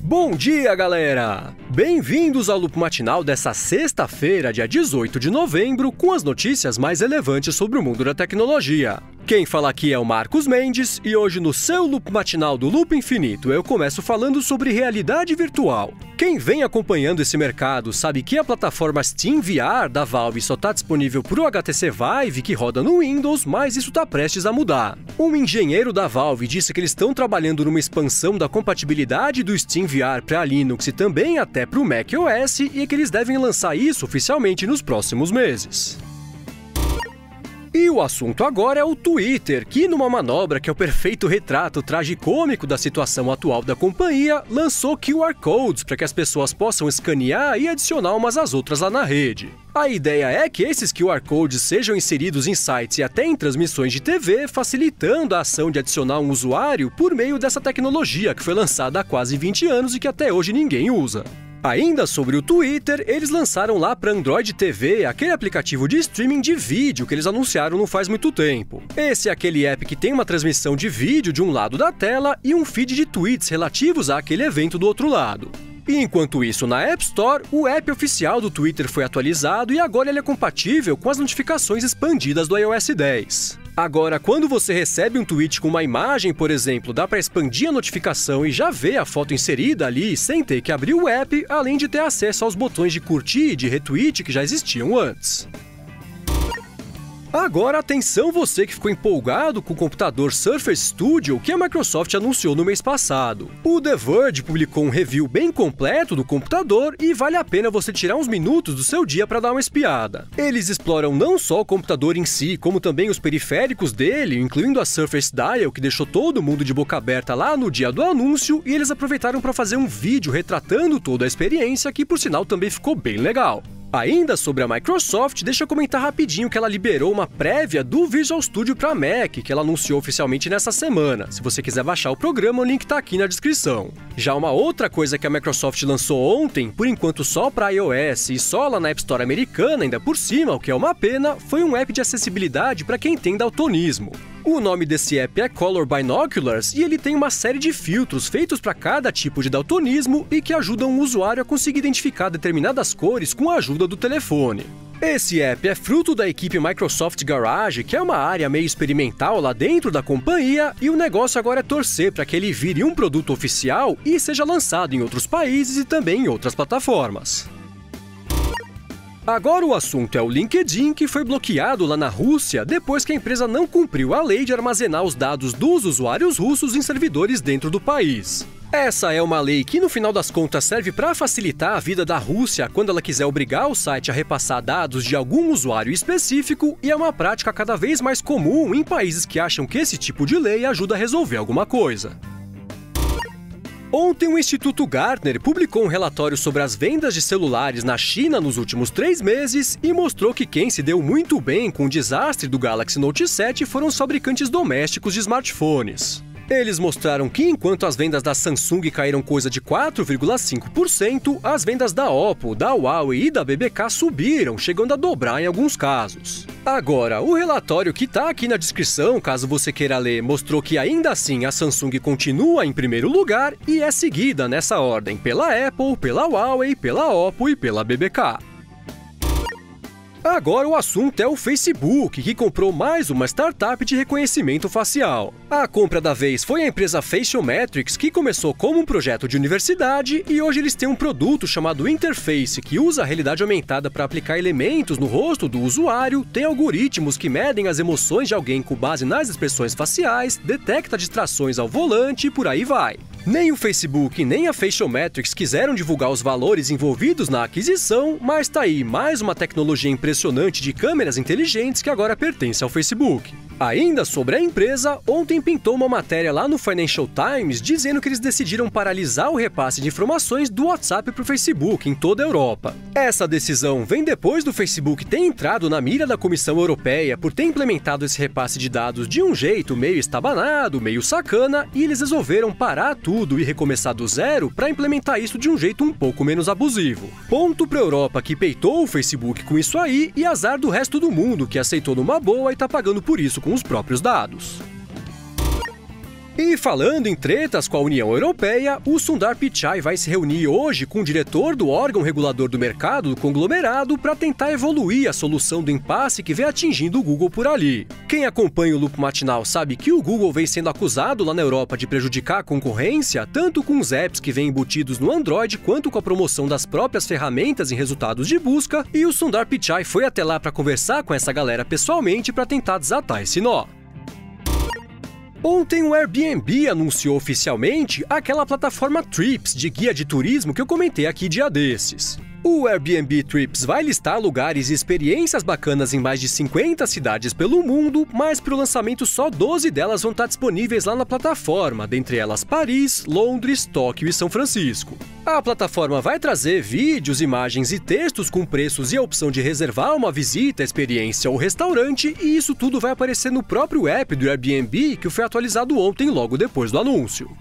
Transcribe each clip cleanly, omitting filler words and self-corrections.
Bom dia, galera! Bem-vindos ao Loop Matinal dessa sexta-feira, dia 18 de novembro, com as notícias mais relevantes sobre o mundo da tecnologia. Quem fala aqui é o Marcos Mendes e hoje no seu Loop Matinal do Loop Infinito eu começo falando sobre realidade virtual. Quem vem acompanhando esse mercado sabe que a plataforma Steam VR da Valve só está disponível para o HTC Vive que roda no Windows, mas isso está prestes a mudar. Um engenheiro da Valve disse que eles estão trabalhando numa expansão da compatibilidade do Steam VR para Linux e também até para o macOS e que eles devem lançar isso oficialmente nos próximos meses. E o assunto agora é o Twitter, que numa manobra que é o perfeito retrato tragicômico da situação atual da companhia, lançou QR Codes para que as pessoas possam escanear e adicionar umas às outras lá na rede. A ideia é que esses QR Codes sejam inseridos em sites e até em transmissões de TV, facilitando a ação de adicionar um usuário por meio dessa tecnologia que foi lançada há quase 20 anos e que até hoje ninguém usa. Ainda sobre o Twitter, eles lançaram lá para Android TV aquele aplicativo de streaming de vídeo que eles anunciaram não faz muito tempo. Esse é aquele app que tem uma transmissão de vídeo de um lado da tela e um feed de tweets relativos àquele evento do outro lado. E enquanto isso, na App Store, o app oficial do Twitter foi atualizado e agora ele é compatível com as notificações expandidas do iOS 10. Agora, quando você recebe um tweet com uma imagem, por exemplo, dá para expandir a notificação e já ver a foto inserida ali sem ter que abrir o app, além de ter acesso aos botões de curtir e de retweet que já existiam antes. Agora, atenção você que ficou empolgado com o computador Surface Studio que a Microsoft anunciou no mês passado. O The Verge publicou um review bem completo do computador e vale a pena você tirar uns minutos do seu dia para dar uma espiada. Eles exploram não só o computador em si, como também os periféricos dele, incluindo a Surface Dial, que deixou todo mundo de boca aberta lá no dia do anúncio, e eles aproveitaram para fazer um vídeo retratando toda a experiência, que por sinal também ficou bem legal. Ainda sobre a Microsoft, deixa eu comentar rapidinho que ela liberou uma prévia do Visual Studio para Mac, que ela anunciou oficialmente nessa semana. Se você quiser baixar o programa, o link tá aqui na descrição. Já uma outra coisa que a Microsoft lançou ontem, por enquanto só para iOS e só lá na App Store americana, ainda por cima, o que é uma pena, foi um app de acessibilidade para quem tem daltonismo. O nome desse app é Color Binoculars e ele tem uma série de filtros feitos para cada tipo de daltonismo e que ajudam o usuário a conseguir identificar determinadas cores com a ajuda do telefone. Esse app é fruto da equipe Microsoft Garage, que é uma área meio experimental lá dentro da companhia, e o negócio agora é torcer para que ele vire um produto oficial e seja lançado em outros países e também em outras plataformas. Agora o assunto é o LinkedIn, que foi bloqueado lá na Rússia depois que a empresa não cumpriu a lei de armazenar os dados dos usuários russos em servidores dentro do país. Essa é uma lei que, no final das contas, serve para facilitar a vida da Rússia quando ela quiser obrigar o site a repassar dados de algum usuário específico, e é uma prática cada vez mais comum em países que acham que esse tipo de lei ajuda a resolver alguma coisa. Ontem, o Instituto Gartner publicou um relatório sobre as vendas de celulares na China nos últimos 3 meses e mostrou que quem se deu muito bem com o desastre do Galaxy Note 7 foram os fabricantes domésticos de smartphones. Eles mostraram que enquanto as vendas da Samsung caíram coisa de 4,5%, as vendas da Oppo, da Huawei e da BBK subiram, chegando a dobrar em alguns casos. Agora, o relatório que está aqui na descrição, caso você queira ler, mostrou que ainda assim a Samsung continua em primeiro lugar e é seguida nessa ordem pela Apple, pela Huawei, pela Oppo e pela BBK. Agora o assunto é o Facebook, que comprou mais uma startup de reconhecimento facial. A compra da vez foi a empresa Facialmetrics, que começou como um projeto de universidade e hoje eles têm um produto chamado Interface, que usa a realidade aumentada para aplicar elementos no rosto do usuário, tem algoritmos que medem as emoções de alguém com base nas expressões faciais, detecta distrações ao volante e por aí vai. Nem o Facebook nem a Facialmetrics quiseram divulgar os valores envolvidos na aquisição, mas tá aí mais uma tecnologia impressionante de câmeras inteligentes que agora pertence ao Facebook. Ainda sobre a empresa, ontem pintou uma matéria lá no Financial Times dizendo que eles decidiram paralisar o repasse de informações do WhatsApp para o Facebook em toda a Europa. Essa decisão vem depois do Facebook ter entrado na mira da Comissão Europeia por ter implementado esse repasse de dados de um jeito meio estabanado, meio sacana, e eles resolveram parar tudo e recomeçar do zero para implementar isso de um jeito um pouco menos abusivo. Ponto para a Europa, que peitou o Facebook com isso aí, e azar do resto do mundo, que aceitou numa boa e tá pagando por isso com os próprios dados. E falando em tretas com a União Europeia, o Sundar Pichai vai se reunir hoje com o diretor do órgão regulador do mercado do conglomerado para tentar evoluir a solução do impasse que vem atingindo o Google por ali. Quem acompanha o Loop Matinal sabe que o Google vem sendo acusado lá na Europa de prejudicar a concorrência, tanto com os apps que vêm embutidos no Android, quanto com a promoção das próprias ferramentas em resultados de busca, e o Sundar Pichai foi até lá para conversar com essa galera pessoalmente para tentar desatar esse nó. Ontem o Airbnb anunciou oficialmente aquela plataforma Trips de guia de turismo que eu comentei aqui dia desses. O Airbnb Trips vai listar lugares e experiências bacanas em mais de 50 cidades pelo mundo, mas para o lançamento só 12 delas vão estar disponíveis lá na plataforma, dentre elas Paris, Londres, Tóquio e São Francisco. A plataforma vai trazer vídeos, imagens e textos com preços e a opção de reservar uma visita, experiência ou restaurante, e isso tudo vai aparecer no próprio app do Airbnb, que foi atualizado ontem logo depois do anúncio.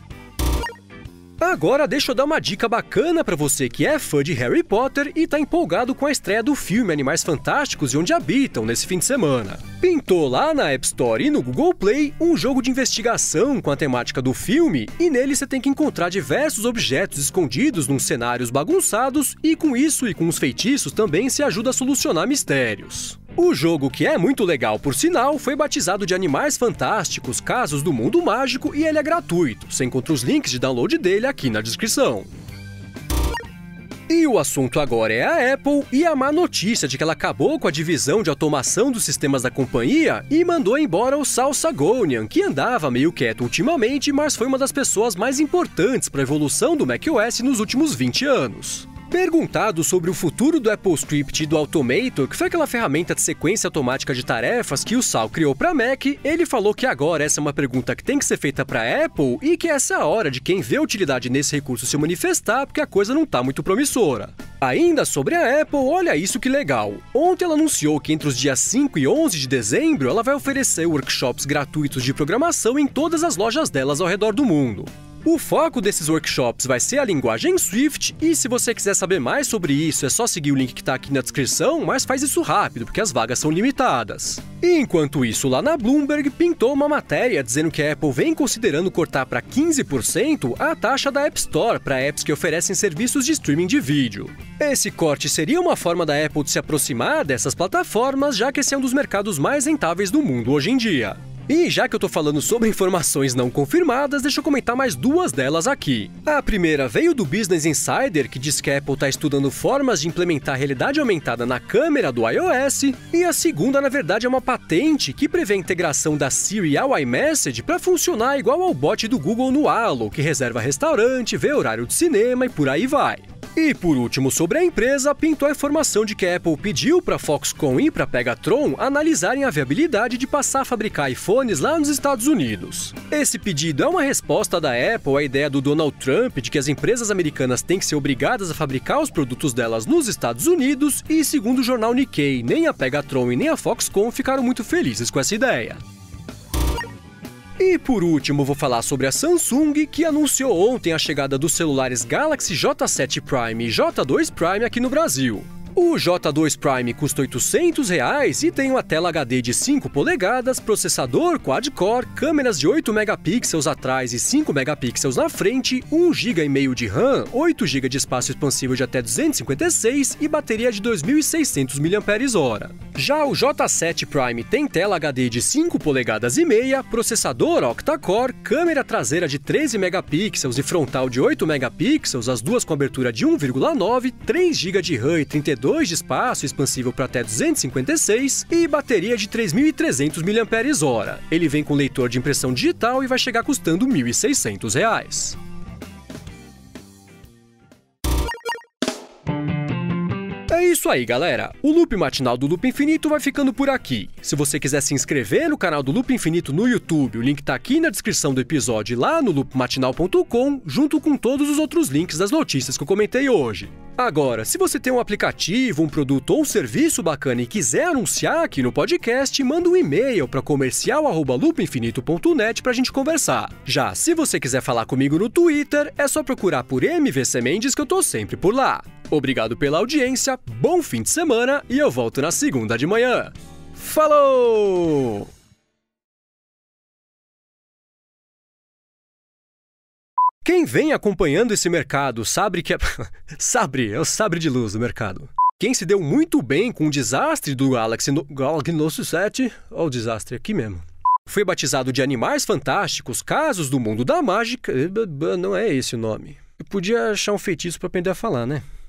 Agora deixa eu dar uma dica bacana para você que é fã de Harry Potter e tá empolgado com a estreia do filme Animais Fantásticos e Onde Habitam nesse fim de semana. Pintou lá na App Store e no Google Play um jogo de investigação com a temática do filme, e nele você tem que encontrar diversos objetos escondidos nos cenários bagunçados, e com isso e com os feitiços também se ajuda a solucionar mistérios. O jogo, que é muito legal por sinal, foi batizado de Animais Fantásticos, Casos do Mundo Mágico, e ele é gratuito. Você encontra os links de download dele aqui na descrição. E o assunto agora é a Apple e a má notícia de que ela acabou com a divisão de automação dos sistemas da companhia e mandou embora o Sal Sagonian, que andava meio quieto ultimamente, mas foi uma das pessoas mais importantes para a evolução do macOS nos últimos 20 anos. Perguntado sobre o futuro do AppleScript e do Automator, que foi aquela ferramenta de sequência automática de tarefas que o Sal criou para Mac, ele falou que agora essa é uma pergunta que tem que ser feita para a Apple e que essa é a hora de quem vê utilidade nesse recurso se manifestar, porque a coisa não está muito promissora. Ainda sobre a Apple, olha isso que legal. Ontem ela anunciou que entre os dias 5 e 11 de dezembro ela vai oferecer workshops gratuitos de programação em todas as lojas delas ao redor do mundo. O foco desses workshops vai ser a linguagem Swift, e se você quiser saber mais sobre isso, é só seguir o link que está aqui na descrição, mas faz isso rápido, porque as vagas são limitadas. E enquanto isso, lá na Bloomberg, pintou uma matéria dizendo que a Apple vem considerando cortar para 15% a taxa da App Store para apps que oferecem serviços de streaming de vídeo. Esse corte seria uma forma da Apple de se aproximar dessas plataformas, já que esse é um dos mercados mais rentáveis do mundo hoje em dia. E já que eu tô falando sobre informações não confirmadas, deixa eu comentar mais duas delas aqui. A primeira veio do Business Insider, que diz que a Apple tá estudando formas de implementar realidade aumentada na câmera do iOS, e a segunda, na verdade, é uma patente que prevê a integração da Siri ao iMessage para funcionar igual ao bot do Google no Halo, que reserva restaurante, vê horário de cinema e por aí vai. E por último, sobre a empresa, pintou a informação de que a Apple pediu para a Foxconn e para a Pegatron analisarem a viabilidade de passar a fabricar iPhones lá nos Estados Unidos. Esse pedido é uma resposta da Apple à ideia do Donald Trump de que as empresas americanas têm que ser obrigadas a fabricar os produtos delas nos Estados Unidos, e segundo o jornal Nikkei, nem a Pegatron e nem a Foxconn ficaram muito felizes com essa ideia. E por último, vou falar sobre a Samsung, que anunciou ontem a chegada dos celulares Galaxy J7 Prime e J2 Prime aqui no Brasil. O J2 Prime custa R$ 800 e tem uma tela HD de 5 polegadas, processador quad-core, câmeras de 8 megapixels atrás e 5 megapixels na frente, 1,5 GB de RAM, 8 GB de espaço expansível de até 256 e bateria de 2.600 mAh. Já o J7 Prime tem tela HD de 5 polegadas e meia, processador octa-core, câmera traseira de 13 megapixels e frontal de 8 megapixels, as duas com abertura de 1,9, 3 GB de RAM e 32 de espaço expansível para até 256 e bateria de 3.300 mAh. Ele vem com leitor de impressão digital e vai chegar custando R$ 1.600. É isso aí, galera. O Loop Matinal do Loop Infinito vai ficando por aqui. Se você quiser se inscrever no canal do Loop Infinito no YouTube, o link tá aqui na descrição do episódio lá no loopmatinal.com, junto com todos os outros links das notícias que eu comentei hoje. Agora, se você tem um aplicativo, um produto ou um serviço bacana e quiser anunciar aqui no podcast, manda um e-mail para comercial@loopinfinito.net pra gente conversar. Já se você quiser falar comigo no Twitter, é só procurar por MVC Mendes que eu tô sempre por lá. Obrigado pela audiência, bom fim de semana e eu volto na segunda de manhã. Falou! Quem vem acompanhando esse mercado sabe que é... é o sabre de luz do mercado. Quem se deu muito bem com o desastre do Galaxy Note 7, olha o desastre aqui mesmo. Foi batizado de Animais Fantásticos, Casos do Mundo da Mágica... Não é esse o nome. Eu podia achar um feitiço para aprender a falar, né?